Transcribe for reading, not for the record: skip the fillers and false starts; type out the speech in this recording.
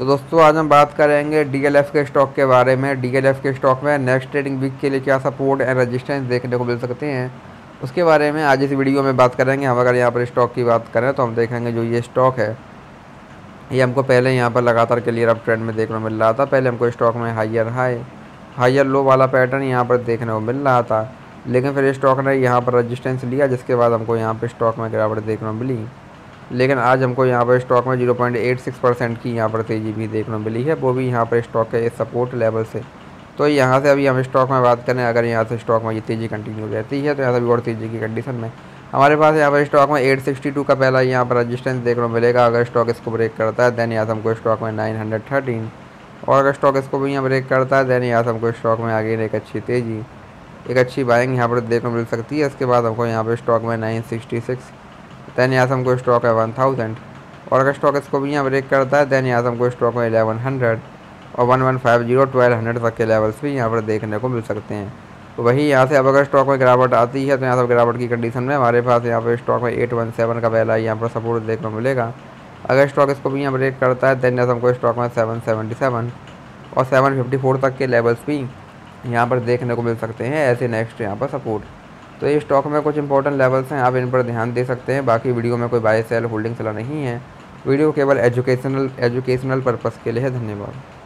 तो दोस्तों आज हम बात करेंगे डीएलएफ के स्टॉक के बारे में। डीएलएफ के स्टॉक में नेक्स्ट ट्रेडिंग वीक के लिए क्या सपोर्ट एंड रेजिस्टेंस देखने को मिल सकते हैं, उसके बारे में आज इस वीडियो में बात करेंगे। हम अगर यहाँ पर स्टॉक की बात करें तो हम देखेंगे जो ये स्टॉक है ये हमको पहले यहाँ पर लगातार क्लियर अप ट्रेंड में देखने को मिल रहा था। पहले हमको स्टॉक में हायर लो वाला पैटर्न यहाँ पर देखने को मिल रहा था, लेकिन फिर स्टॉक ने यहाँ पर रेजिस्टेंस लिया, जिसके बाद हमको यहाँ पर स्टॉक में गिरावट देखने को मिली। लेकिन आज हमको यहाँ पर स्टॉक में 0.86% की यहाँ पर तेज़ी भी देखने को मिली है, वो भी यहाँ पर स्टॉक के इस सपोर्ट लेवल से। तो यहाँ से अभी हम स्टॉक में बात करें, अगर यहाँ से स्टॉक में ये तेज़ी कंटिन्यू रहती है तो यहाँ से भी और तेज़ी की कंडीशन में हमारे पास यहाँ पर स्टॉक में 862 का पहला यहाँ पर रजिस्टेंस देखने को मिलेगा। अगर स्टॉक इसको ब्रेक करता है देन यहाँ से हमको स्टॉक में 913, और अगर स्टॉक इसको भी यहाँ ब्रेक करता है देन यहाँ से हमको स्टॉक में आगे एक अच्छी तेज़ी, एक अच्छी बाइंग यहाँ पर देखने को मिल सकती है। इसके बाद हमको यहाँ पर स्टॉक में 966, देन यहाँ से हमको स्टॉक है 1000, और अगर स्टॉक इसको भी यहाँ ब्रेक करता है देन यहाँ से हमको स्टॉक में 1100 और 1150 1200 तक के लेवल्स भी यहाँ पर देखने को मिल सकते हैं। तो वही यहाँ से अब अगर स्टॉक में गिरावट आती है तो यहाँ से गिरावट की कंडीशन में हमारे पास यहाँ पर स्टॉक में 817 का पहला यहाँ पर सपोर्ट देखने को मिलेगा। अगर स्टॉक इसको भी यहाँ ब्रेक करता है देन यहाँ से हमको स्टॉक में 777 और 754 तक के लेवल्स भी यहाँ पर देखने को मिल सकते हैं ऐसे नेक्स्ट यहाँ पर सपोर्ट। तो ये स्टॉक में कुछ इंपॉर्टेंट लेवल्स हैं, आप इन पर ध्यान दे सकते हैं। बाकी वीडियो में कोई बाय सेल होल्डिंग सलाह नहीं है, वीडियो केवल एजुकेशनल पर्पज़ के लिए है। धन्यवाद।